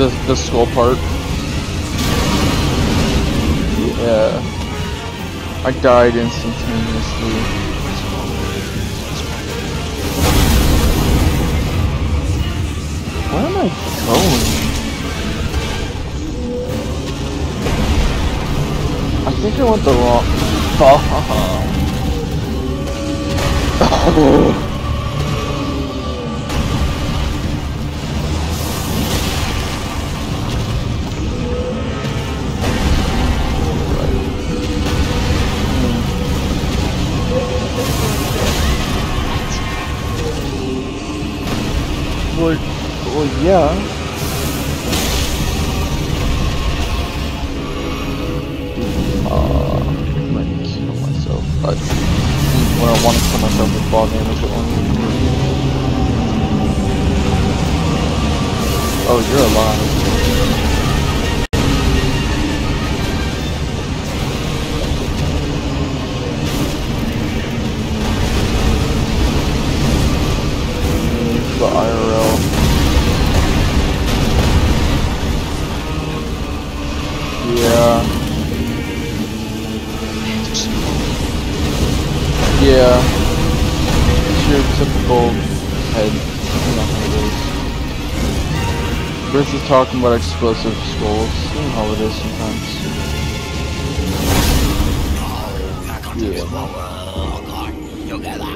the skull part. Yeah. I died instantaneously. Where am I going? I think I went the wrong. Oh. Well, yeah. I might kill myself. When I want to kill myself with ball damage at once. Oh, you're alive. The IRL. Yeah. Yeah. It's your typical head. You know how it is. Versus talking about explosive skulls. You know how it is sometimes. Yeah.